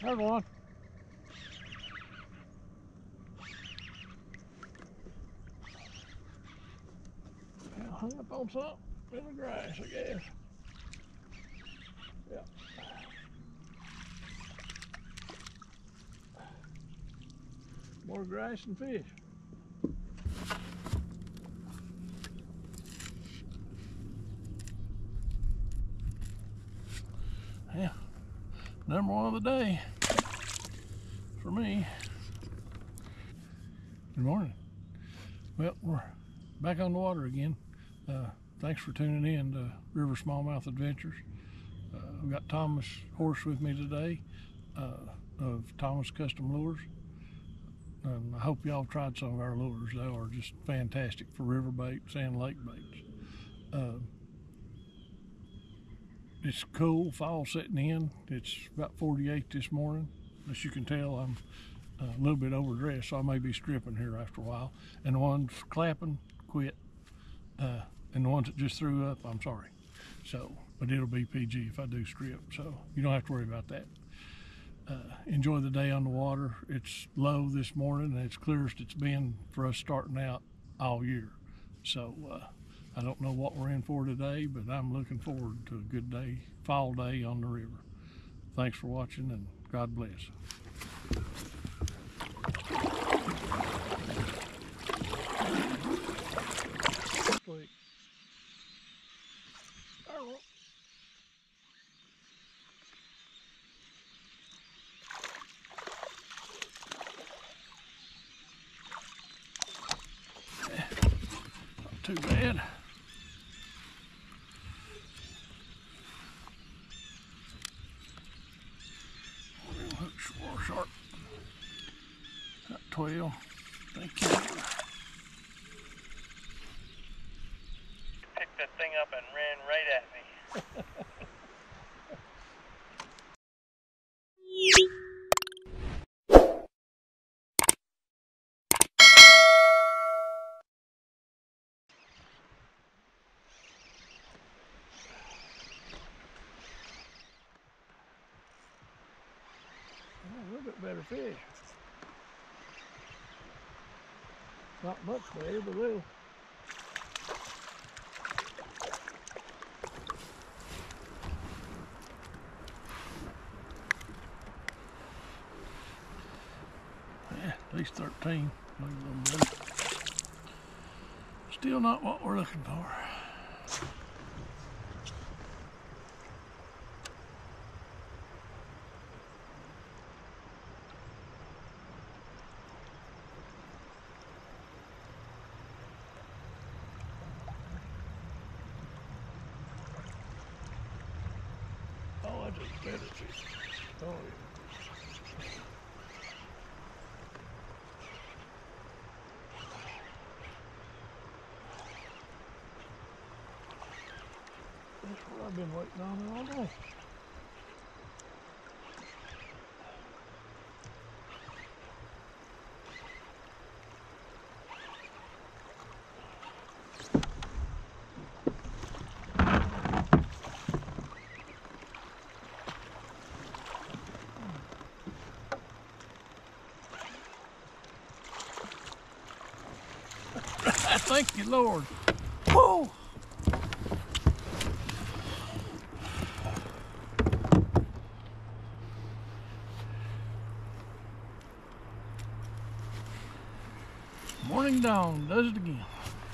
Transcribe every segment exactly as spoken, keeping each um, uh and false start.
There's one. Yeah, hung up on something in the grass, I guess. Yeah. More grass and fish. Yeah, number one of the day for me. Good morning. Well, we're back on the water again. Uh, thanks for tuning in to River Smallmouth Adventures. Uh, I've got Thomas Horse with me today uh, of Thomas Custom Lures. Um, I hope y'all tried some of our lures. They are just fantastic for river baits and lake baits. Uh, it's cool, fall setting in. It's about forty-eight this morning. As you can tell, I'm a little bit overdressed, so I may be stripping here after a while. And the ones clapping, quit. Uh, and the ones that just threw up, I'm sorry. So, but it'll be P G if I do strip, so you don't have to worry about that. Uh, enjoy the day on the water. It's low this morning, and it's clearest it's been for us starting out all year. So uh, I don't know what we're in for today, but I'm looking forward to a good day, fall day on the river. Thanks for watching, and God bless. Sweet. Not too bad. Hook swirl shark. Got twelve. Thank you. Picked that thing up and ran right at me. Oh, a little bit better fish. Not much better, but a little. Yeah, at least thirteen. Maybe a little more. Still not what we're looking for. Oh, I just better fish. Oh, yeah. That's what I've been waiting on all day. Thank you, Lord. Whoa! Morning dawn does it again.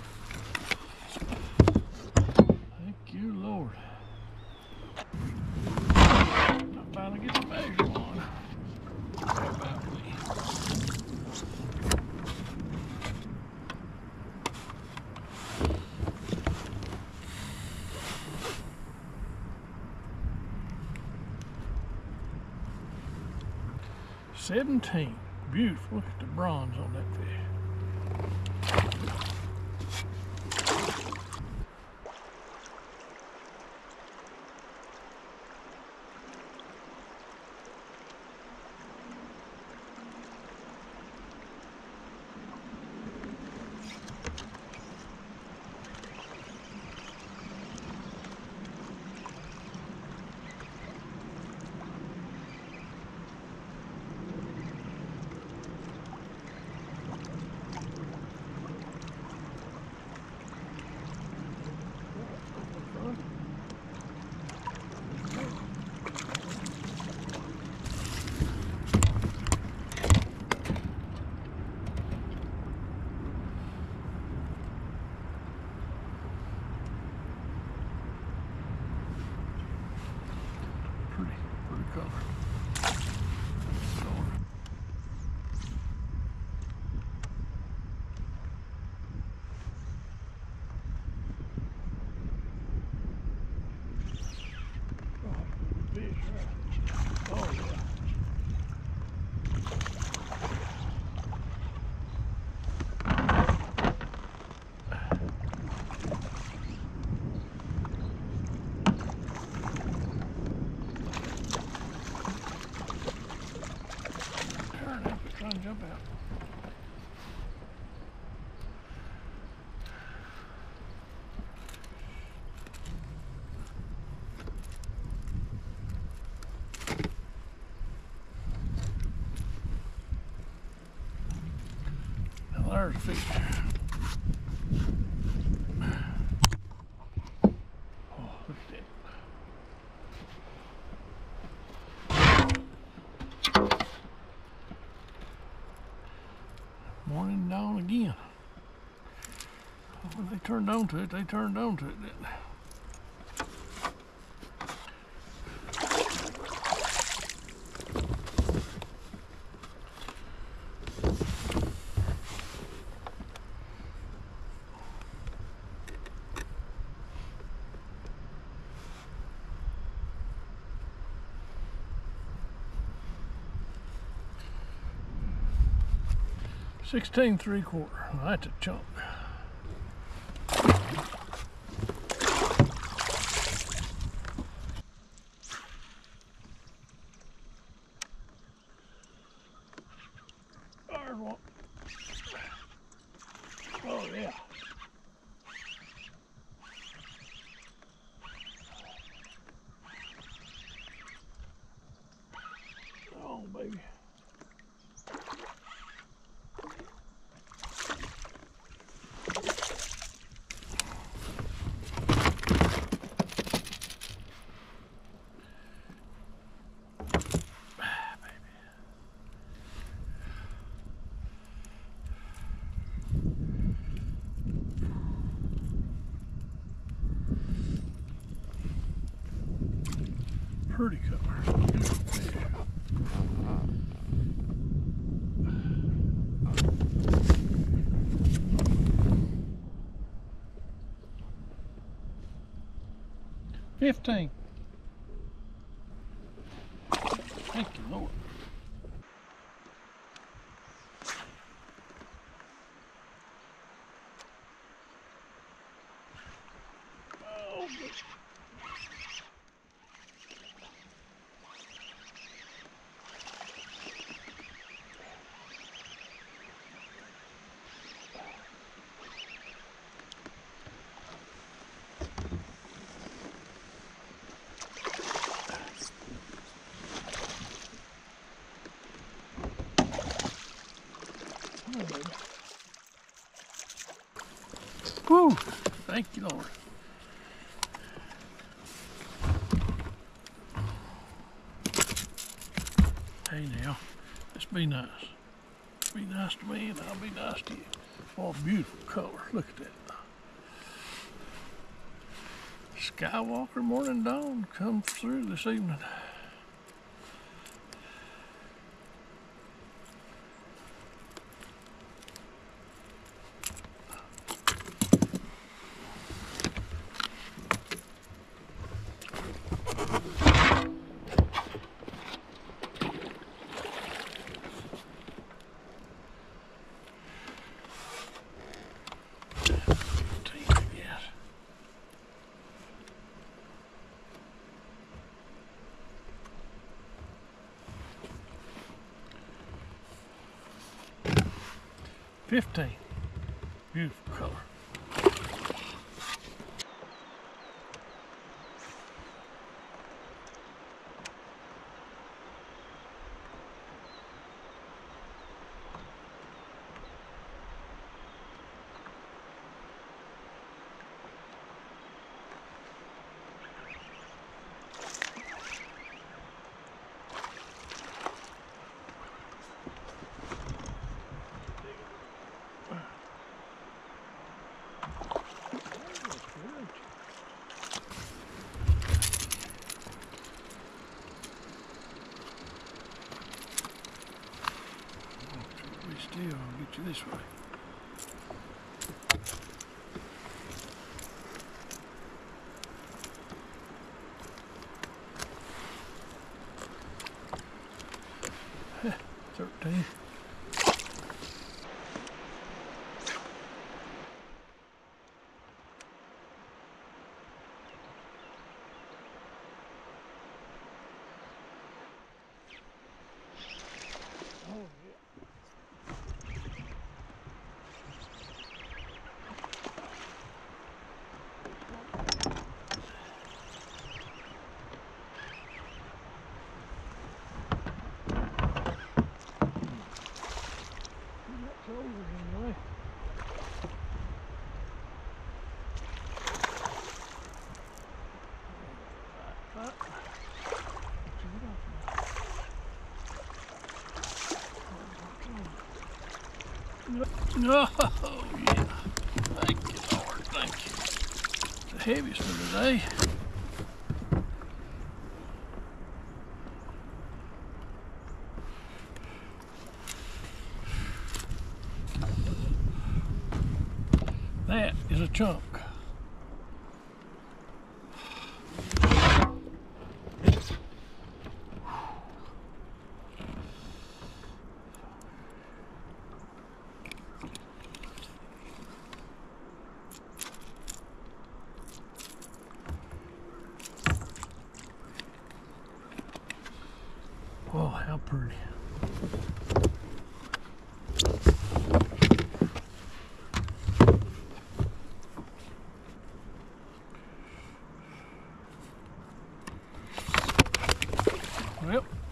Thank you, Lord. I finally get the measure on. How about me? seventeen. Beautiful. Look at the bronze on that fish. color. Oh, yeah. Turn up and try and jump out. There's a fish. Oh, look at that. Morning dawn again. When they turned on to it, they turned on to it, didn't they? Sixteen three quarter. Well, that's a chunk. There's one. Oh yeah. Oh baby. Pretty color. Fifteen. Thank you, Lord. Oh, good. Woo! Thank you, Lord. Hey now, let's be nice. Be nice to me and I'll be nice to you. Oh, beautiful color. Look at that. Skywalker morning dawn comes through this evening. Fifteen. Beautiful color. still. I'll get you this way. thirteen. Oh, yeah. That's over anyway. Right, right. No, oh, yeah. Thank you, Lord. Thank you. The heaviest for today. That is a chunk. Oh, how pretty. Well,